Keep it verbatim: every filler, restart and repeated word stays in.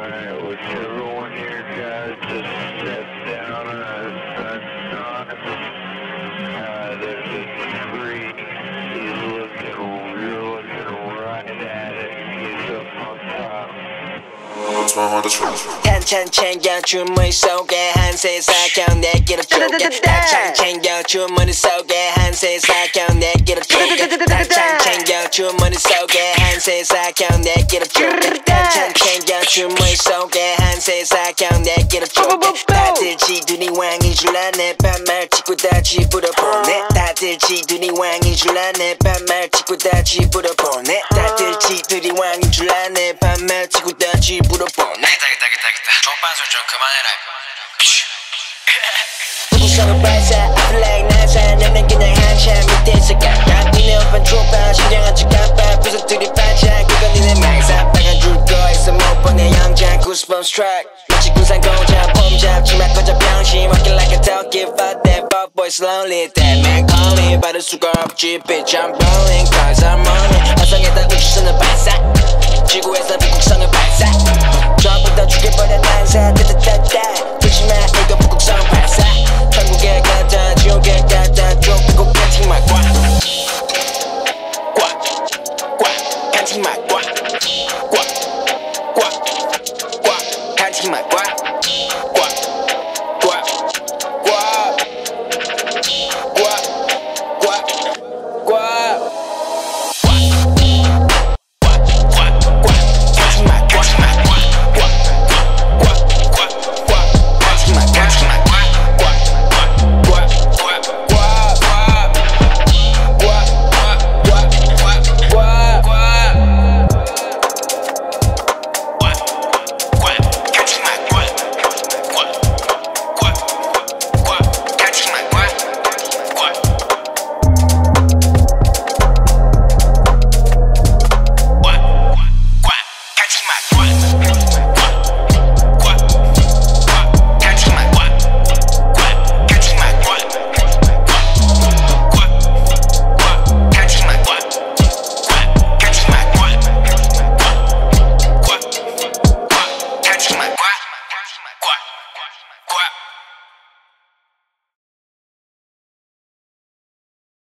Alright, whichever one of your guys just step down on uh, there's a tree. He's looking, you're looking right at it. He's up on top. 한참 챙겨 주문 속에 한세 사경 내기로 쪼개 한참 챙겨 주문 속에 한세 사경 내기로 쪼개 한참 챙겨 주문 속에 한세 사경 내기로 쪼개 한참 챙겨 주문 속에 한세 사경 내기로 쪼개 다들 지들이 왕인 줄 아네 반말 치고 다 집으로 보내 다들 지들이 왕인 줄 아네 반말 치고 다 집으로 보내 다들 지들이 왕인 줄 아네 반말 치고 다 집으로 보내 기다 기다 기다 족반술 좀 그만해라. 부부성은 발사 I feel like 나사 나는 그냥 한참 밑에서 깎아 니네 오빤 족반 신장한 척 깜빡 부서들이 반짝 그건 니네 말사 빨간줄 거있어 못 보내 영장 goosebumps track 마치 군산 공장 폼 잡지마 꺼져 병신 Walking like a talkie fuck that fuck boys lonely that man call me 받을 수가 없지 bitch I'm rolling cause I'm on it 화성에다 우주선을 발사 지구에서 북극성을 발사 전부 다 죽여버려 난사 따따따따 조심해 이거 북극성 발사 한국에 가다 지옥에 가다 쫓기고 캔티 맛 꽉 꽉 꽉 캔티 맛 꽉 꽉 꽉 꽉 캔티 맛 꽉